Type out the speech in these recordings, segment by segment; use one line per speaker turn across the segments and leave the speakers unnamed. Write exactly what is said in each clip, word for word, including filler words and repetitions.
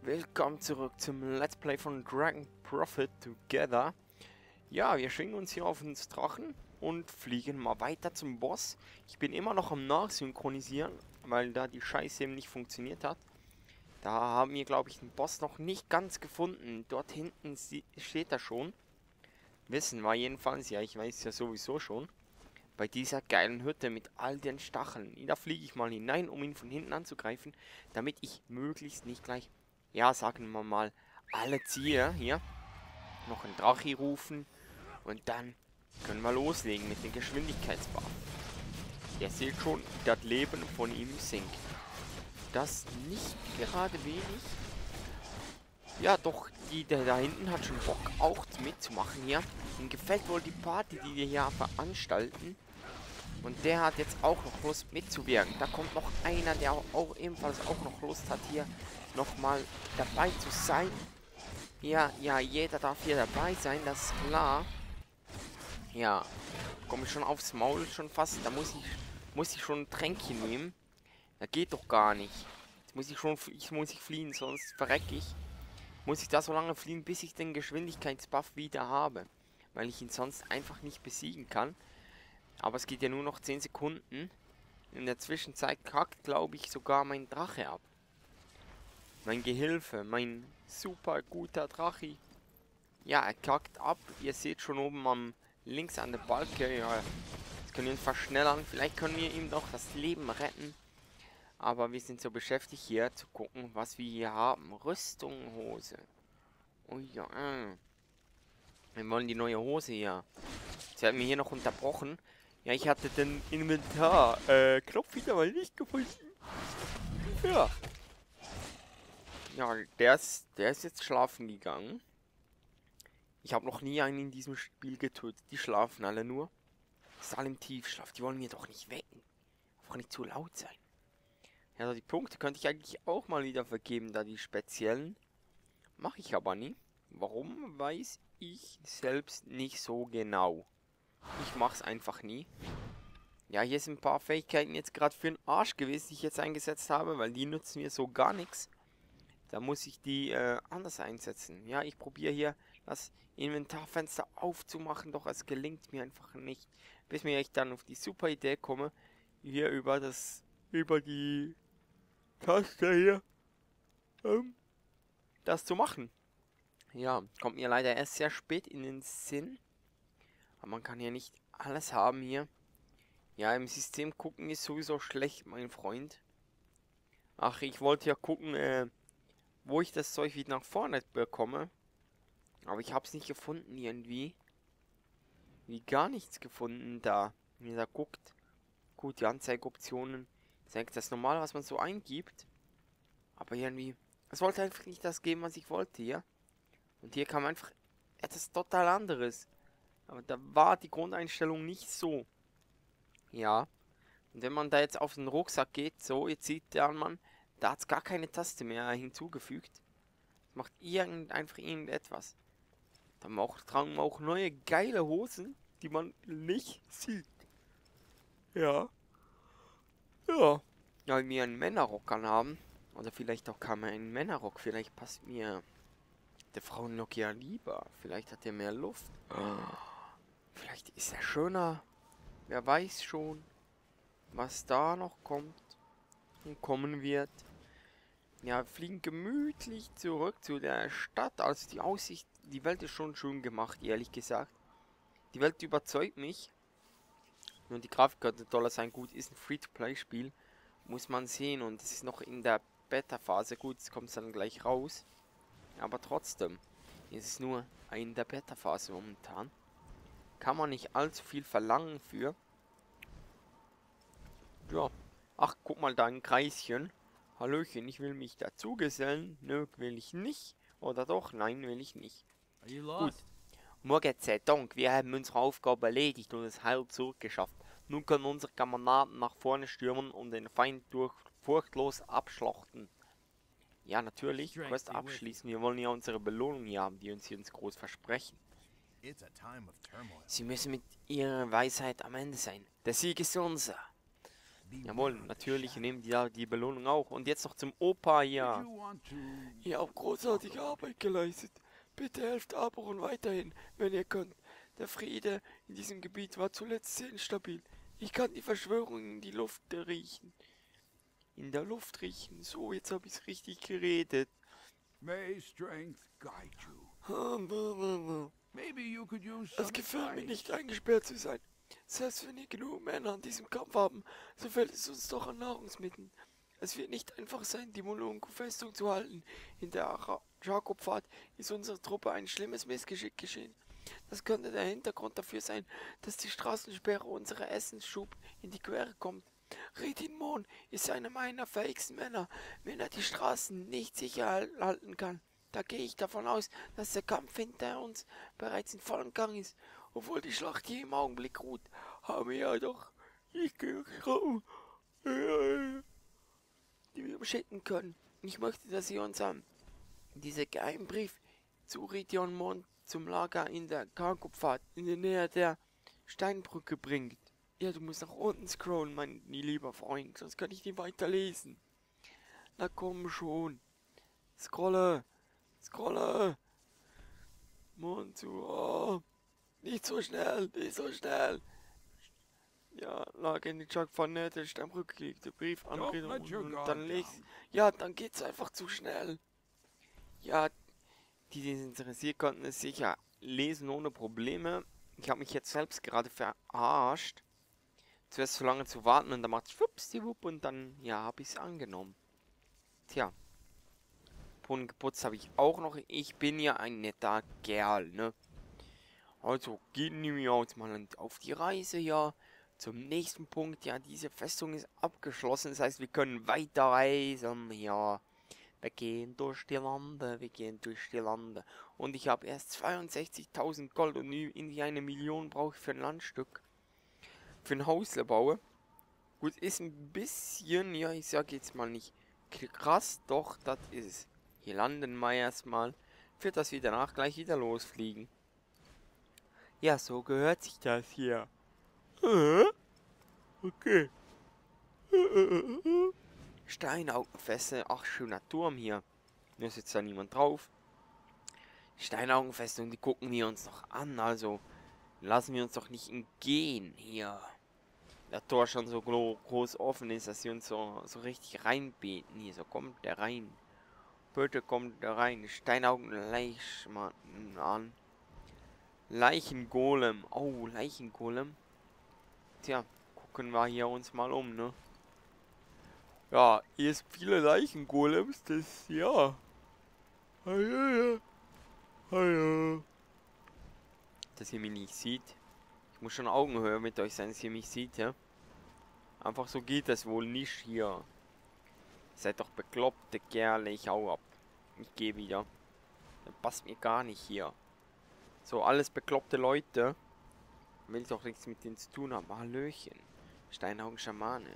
Willkommen zurück zum Let's Play von Dragon Prophet Together. Ja, wir schwingen uns hier auf den Drachen und fliegen mal weiter zum Boss. Ich bin immer noch am Nachsynchronisieren, weil da die Scheiße eben nicht funktioniert hat. Da haben wir, glaube ich, den Boss noch nicht ganz gefunden. Dort hinten steht er schon. Wissen wir jedenfalls, ja, ich weiß ja sowieso schon. Bei dieser geilen Hütte mit all den Stacheln. Da fliege ich mal hinein, um ihn von hinten anzugreifen, damit ich möglichst nicht gleich... Ja, sagen wir mal, alle Ziele hier. Noch ein Drache rufen. Und dann können wir loslegen mit dem Geschwindigkeitsbuff. Ihr seht schon, das Leben von ihm sinkt. Das nicht gerade wenig. Ja, doch, die, der da hinten hat schon Bock auch mitzumachen hier. Ihm gefällt wohl die Party, die wir hier veranstalten. Und der hat jetzt auch noch Lust mitzuwirken. Da kommt noch einer, der auch ebenfalls auch noch Lust hat, hier nochmal dabei zu sein. Ja, ja, jeder darf hier dabei sein, das ist klar. Ja, komme ich schon aufs Maul schon fast. Da muss ich, muss ich schon ein Tränkchen nehmen. Das geht doch gar nicht. Jetzt muss ich schon, ich muss ich fliehen, sonst verrecke ich. Muss ich da so lange fliehen, bis ich den Geschwindigkeitsbuff wieder habe. Weil ich ihn sonst einfach nicht besiegen kann. Aber es geht ja nur noch zehn Sekunden. In der Zwischenzeit kackt, glaube ich, sogar mein Drache ab. Mein Gehilfe, mein super guter Drache. Ja, er kackt ab. Ihr seht schon oben am links an der Balke. Ja, jetzt können wir ihn verschnellern. Vielleicht können wir ihm doch das Leben retten. Aber wir sind so beschäftigt hier zu gucken, was wir hier haben. Rüstung, Hose. Oh ja. Wir wollen die neue Hose hier. Sie hat mir hier noch unterbrochen. Ja, ich hatte den Inventar äh, Knopf wieder mal nicht gefunden. Ja. Ja, der ist, der ist jetzt schlafen gegangen. Ich habe noch nie einen in diesem Spiel getötet. Die schlafen alle nur. Ist alle im Tiefschlaf. Die wollen mir doch nicht wecken. Einfach nicht zu laut sein. Ja, die Punkte könnte ich eigentlich auch mal wieder vergeben, da die speziellen. Mache ich aber nie. Warum, weiß ich selbst nicht so genau. Ich mache es einfach nie. Ja, hier sind ein paar Fähigkeiten jetzt gerade für den Arsch gewesen, die ich jetzt eingesetzt habe, weil die nutzen mir so gar nichts. Da muss ich die äh, anders einsetzen. Ja, ich probiere hier das Inventarfenster aufzumachen, doch es gelingt mir einfach nicht. Bis mir ich dann auf die super Idee komme, hier über das, über die Taste hier, ähm, das zu machen. Ja, kommt mir leider erst sehr spät in den Sinn. Aber man kann ja nicht alles haben hier. Ja, im System gucken ist sowieso schlecht, mein Freund. Ach, ich wollte ja gucken, äh, wo ich das Zeug wieder nach vorne bekomme. Aber ich habe es nicht gefunden irgendwie. Wie gar nichts gefunden da. Wenn ihr da guckt. Gut, die Anzeigeoptionen. Zeigt das normal, was man so eingibt. Aber irgendwie, es wollte einfach nicht das geben, was ich wollte hier. Und hier kam einfach etwas total anderes. Aber da war die Grundeinstellung nicht so. Ja. Und wenn man da jetzt auf den Rucksack geht, so, jetzt sieht der man, da hat es gar keine Taste mehr hinzugefügt. Das macht irgend, einfach irgendetwas. Da auch, tragen wir auch neue geile Hosen, die man nicht sieht. Ja. Ja. Ja, wenn wir einen Männerrock anhaben. Oder vielleicht auch kann man einen Männerrock. Vielleicht passt mir der Frauenlook ja lieber. Vielleicht hat er mehr Luft. Vielleicht ist er schöner. Wer weiß schon, was da noch kommt und kommen wird. Ja, wir fliegen gemütlich zurück zu der Stadt. Also die Aussicht, die Welt ist schon schön gemacht, ehrlich gesagt. Die Welt überzeugt mich. Nur die Grafik könnte toller sein. Gut, ist ein Free-to-Play-Spiel. Muss man sehen. Und es ist noch in der Beta-Phase. Gut, es kommt dann gleich raus. Aber trotzdem ist es nur in der Beta-Phase momentan. Kann man nicht allzu viel verlangen für. Ja. Ach, guck mal da ein Kreischen. Hallöchen, ich will mich dazugesellen. Nö, will ich nicht. Oder doch? Nein, will ich nicht. Gut. Morgen sei Dank, wir haben unsere Aufgabe erledigt und es heil zurückgeschafft. Nun können unsere Kameraden nach vorne stürmen und den Feind durch furchtlos abschlachten. Ja, natürlich. Quest abschließen. Wir wollen ja unsere Belohnung hier haben, die uns hier uns groß versprechen. Sie müssen mit ihrer Weisheit am Ende sein. Der Sieg ist unser. Jawohl, natürlich nehmen die ja die Belohnung auch. Und jetzt noch zum Opa hier.
Ihr habt großartige Arbeit geleistet. Bitte helft Aberon weiterhin, wenn ihr könnt. Der Friede in diesem Gebiet war zuletzt sehr instabil. Ich kann die Verschwörung in die Luft riechen. In der Luft riechen. So, jetzt habe ich es richtig geredet.
May strength guide you. Maybe you could use some
Es gefällt mir
advice.
nicht, eingesperrt zu sein. Selbst wenn wir genug Männer an diesem Kampf haben, so fehlt es uns doch an Nahrungsmitteln. Es wird nicht einfach sein, die Molonko-Festung zu halten. In der Jakob-Pfad ist unserer Truppe ein schlimmes Missgeschick geschehen. Das könnte der Hintergrund dafür sein, dass die Straßensperre unserer Essensschub in die Quere kommt. Redin Mon ist einer meiner fähigsten Männer, wenn er die Straßen nicht sicher halten kann. Da gehe ich davon aus, dass der Kampf hinter uns bereits in vollem Gang ist. Obwohl die Schlacht hier im Augenblick ruht, haben wir ja doch nicht genug Raum, die wir beschicken können. Ich möchte, dass ihr uns ähm, diesen Geheimbrief zu Redin Mon zum Lager in der Cargo-Pfad in der Nähe der Steinbrücke bringt. Ja, du musst nach unten scrollen, mein lieber Freund, sonst kann ich nicht weiterlesen. Na komm schon. Scrolle. Scrolle. Mund zu. Oh. Nicht so schnell, nicht so schnell. Ja, Lage in die Jackpfanne, der Steinbrücke liegt der Brief an
Don't
Redin
let your
und
guard
dann legst.
down.
Ja, dann geht's einfach zu schnell. Ja, die, die es interessiert, konnten es sicher lesen ohne Probleme. Ich habe mich jetzt selbst gerade verarscht. Zuerst so lange zu warten und dann macht es schwuppsdiwupp und dann, ja, habe ich es angenommen. Tja. Brunnengeputzt habe ich auch noch. Ich bin ja ein netter Kerl, ne? Also gehen wir jetzt mal auf die Reise, ja. Zum nächsten Punkt, ja, diese Festung ist abgeschlossen. Das heißt, wir können weiterreisen, ja. Wir gehen durch die Lande, wir gehen durch die Lande. Und ich habe erst zweiundsechzigtausend Gold und irgendwie eine Million brauche ich für ein Landstück. Für ein Haus bauen. Gut, ist ein bisschen, ja, ich sag jetzt mal nicht krass, doch, das ist es. Hier landen wir erstmal, für das wir danach gleich wieder losfliegen. Ja, so gehört sich das hier. Okay. Steinaugenfeste, ach, schöner Turm hier. Nur sitzt da niemand drauf. Steinaugenfeste, und die gucken wir uns noch an, also lassen wir uns doch nicht entgehen hier. Der Tor schon so groß offen ist, dass sie uns so, so richtig reinbeten. Hier, so kommt der rein. Bitte kommt der rein. Steinaugen Leichmann an. Leichengolem. Oh, Leichengolem. Tja, gucken wir hier uns mal um, ne? Ja, hier ist viele Leichengolems, das, ja. Hallo. Hallo. Dass ihr mich nicht sieht. Ich muss schon Augenhöhe mit euch sein, dass ihr mich seht, ja? Einfach so geht das wohl nicht hier. Seid doch bekloppte Kerle, ich hau ab. Ich gehe wieder. Das passt mir gar nicht hier. So, alles bekloppte Leute. Will doch nichts mit denen zu tun haben. Hallöchen. Steinaugen Schamane.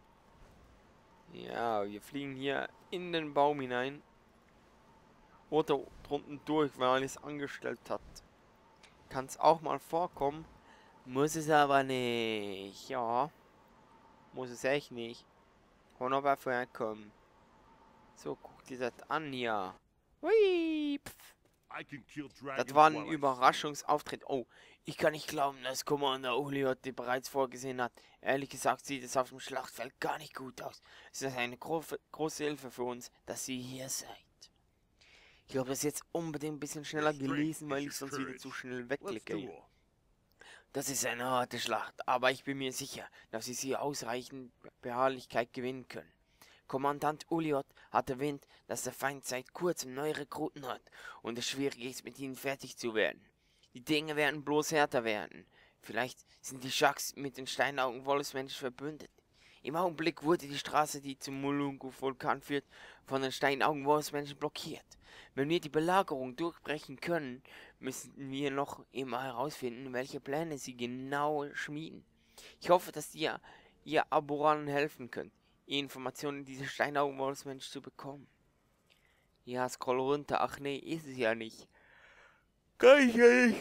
Ja, wir fliegen hier in den Baum hinein. Oder drunten durch, weil er alles angestellt hat. Kann es auch mal vorkommen. Muss es aber nicht. Ja. Muss es echt nicht. Kann aber vorkommen. So, guck dir das an hier. Hui, das war ein Überraschungsauftritt. Oh, ich kann nicht glauben, dass Commander Uliot die bereits vorgesehen hat. Ehrlich gesagt sieht es auf dem Schlachtfeld gar nicht gut aus. Es ist eine gro große Hilfe für uns, dass ihr hier seid. Ich habe das jetzt unbedingt ein bisschen schneller gelesen, weil ich sonst wieder zu schnell wegklicke. Das ist eine harte Schlacht, aber ich bin mir sicher, dass wir sie ausreichend Beharrlichkeit gewinnen können. Kommandant Uliot hat erwähnt, dass der Feind seit kurzem neue Rekruten hat und es schwierig ist, mit ihnen fertig zu werden. Die Dinge werden bloß härter werden. Vielleicht sind die Schacks mit den Steinaugen-Wolfsmenschen verbündet. Im Augenblick wurde die Straße, die zum Molungu-Vulkan führt, von den Steinaugen-Wolfsmenschen blockiert. Wenn wir die Belagerung durchbrechen können, müssen wir noch immer herausfinden, welche Pläne sie genau schmieden. Ich hoffe, dass ihr, ihr Aboranen helfen könnt, Informationen diese Steinaugen-Wolfsmenschen zu bekommen. Ja, scroll runter. Ach nee, ist es ja nicht. Kann ich ja nicht.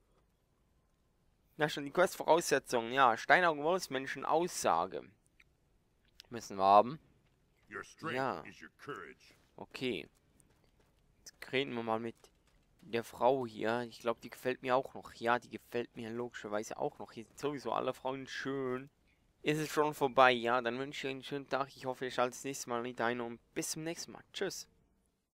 Na schon, die Quest-Voraussetzungen. Ja, Steinaugen-Wolfsmenschen Aussage.
Müssen wir haben.
Your strength
Ja.
is your courage.
Okay. Jetzt reden wir mal mit der Frau hier. Ich glaube, die gefällt mir auch noch. Ja, die gefällt mir logischerweise auch noch. Hier sind sowieso alle Frauen schön. Ist es schon vorbei? Ja, dann wünsche ich euch einen schönen Tag. Ich hoffe, ihr schaltet das nächste Mal nicht ein und bis zum nächsten Mal. Tschüss.